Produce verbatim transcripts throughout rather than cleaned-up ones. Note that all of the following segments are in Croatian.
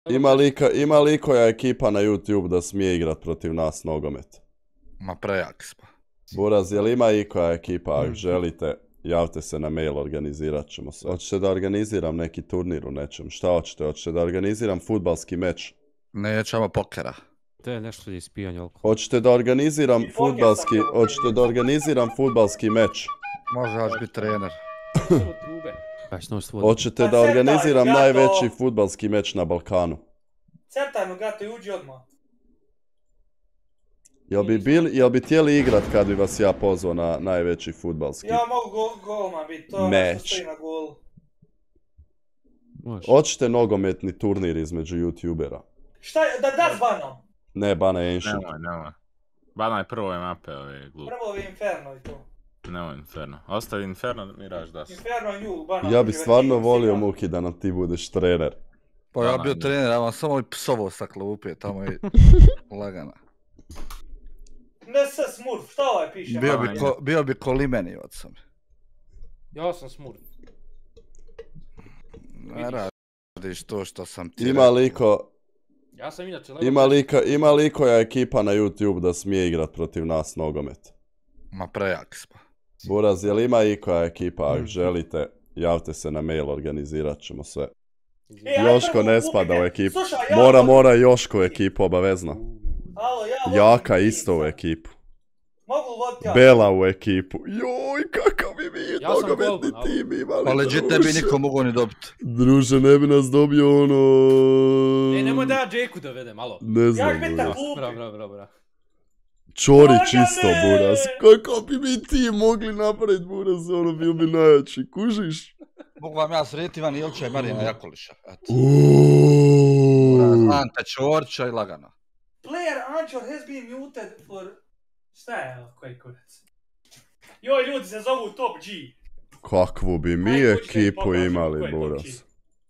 Ima lika, ima li koja ekipa na YouTube da smije igrat protiv nas nogomet? Ma prejaki smo. Buraz, jel ima i koja ekipa? Ako želite, javite se na mail, organizirat ćemo se. Hoćete da organiziram neki turnir u nečem? Šta hoćete? Hoćete da organiziram fudbalski meč? Nećemo pokera. To je nešto ispijanje alkohola. Hoćete da organiziram fudbalski, hoćete da organiziram fudbalski meč? Može hoće biti trener. Hoćete da organiziram najveći fudbalski meč na Balkanu? Centajno, gato, i uđi odmah. Jel bi, bil, jel bi htjeli igrat kad bi vas ja pozvao na najveći fudbalski Ja mogu go, golman biti, to je meč? nešto stoji na golu. Hoćete nogometni turnir između youtubera? Šta je, da da s Banom? Ne, Bana je Ancient. Nemoj, nemoj. Bana je prvo ove mape, ove glupe. Prvo je Inferno i to. Nemoj Inferno. Ostavi Inferno, Miraž das. Inferno i nju, Bana. Ja bi stvarno volio, Muki, da nam ti budeš trener. Pa ja bio trener, ja vam samo i psovo sa klupe, tamo je lagana. Ne se Smurf, šta ovaj piše? Bio bi, ko, bio bi ko limeni od sam. Ja sam Smurf. Ne radiš to što sam ti Ima liko... Ja sam inače... Ima lika, ima li koja ekipa na YouTube da smije igrat protiv nas nogomet? Ma prejaki smo. Buraz, jel ima i koja ekipa? Ako želite, javite se na mail, organizirat ćemo sve. E, Joško ne spada u ekipu. Slušaj, ja Mora, vodim. mora Joško ekipu, obavezno. Alo, ja vodim Jaka tim isto u sad. ekipu. Mogu voditi ja? Bela u ekipu. Joj, kakav bi mi Ja sam nogometni golman, alo. tim imali. Pa legit ne bi niko mogao ni dobiti. Druže, ne bi nas dobio ono... E, nemoj da ja Jake-u dovedem, malo. Ne znam, Jak bi ta Buraz. glupi? Bra, bra, bra, bra. Čorić Lagane! isto, Buraz. Kako bi mi ti mogli napraviti, Buraz, ono bio bi najjači. Kužiš? Mogu vam ja srediti Ivan Ilča i Marina Jakoliša. Eto. Uuuu. Ante Čorča i lagano. Player Anchor has been muted for... Šta je ovo, koji kurac? Joj, ljudi se zovu Top G. Kakvu bi mi Aj, kući da im ekipu pokažem imali, ko je to Buraz. čin.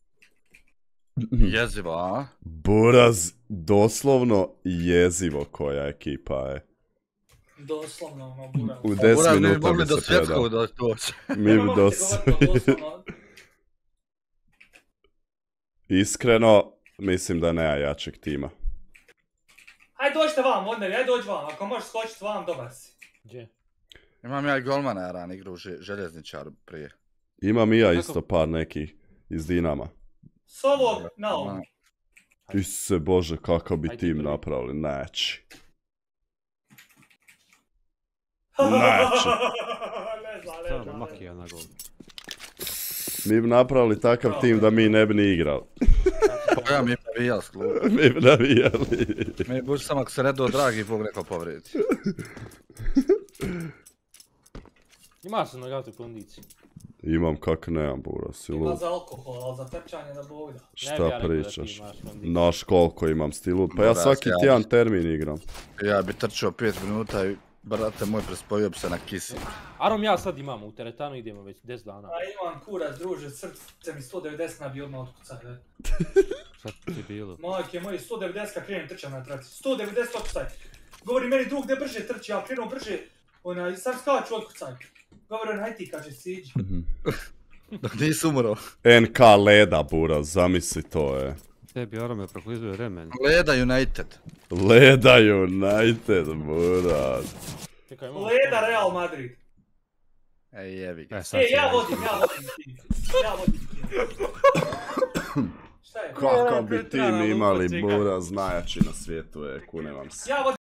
Jezivo, a? Buraz, doslovno jezivo koja ekipa je. Doslovno, ono, buraz. U Buraz deset ne bi minuta mogli bi do se predao. svjetskog doći doći. Mi bi dos... Iskreno, mislim da nema jačeg tima. Hajde dođite vam, odnevi, hajde dođi vam, ako možeš skočiti vam, dobar si. Gdje? Imam ja i golmana ja ran igru u že- željezničaru prije. Imam i ja isto par nekih iz Dinama. S ovog na ovog. Isuse Bože, kakav bi Ajde, tim prvi. napravili, najjači. Najjači. Leza, Samo leza, makija na gol. Mi bi napravili takav tim da mi ne bi ni igrali. Pa ja mi je navijal s klubu. Mi bi navijali. Mi buš samo ako se ne do dragi Bog neko povredi. Imaš se na gatu kondiciju. Imam kak nemam, Buraz, si Ima lud. za alkohol, ali za trčanje da Bog da. Ne bi Šta ja rekao da ti pričaš? imaš kondiciju. Naš koliko imam sti lud. Pa ja Buraz, svaki ja tjedan isto. termin igram. Ja bi trčao pet minuta i brate moj prespojio bi se na kisi. Arom ja sad imamo, u teretanu idemo već deset dana. A imam kurac, druže, srce mi sto devedeset nabije odmah otkucaj, ne? Šta ti bilo? Majke moji, sto devedeset kad krenem trčam na traci, sto devedeset otkucaj. Govori meni drug, gdje brže trči, ja krenuo brže, onaj, sam skaču otkucaj. Govori on, haj ti, kaže, siđi. Dok nisi umro. N K Leda, Buraz, zamisli to je. Tebi Arome proklizuje remen. Leda United. Leda United, Buraz. Čekaj, imamo Leda što? Real Madrid. Ej jevi ga. E, sad E, si ja rekao. vodim, ja vodim tim. Ja vodim tim. Šta je? Kakav bi tim imali, Buraz, najjači na svijetu je, kunem vam se. Ja vodim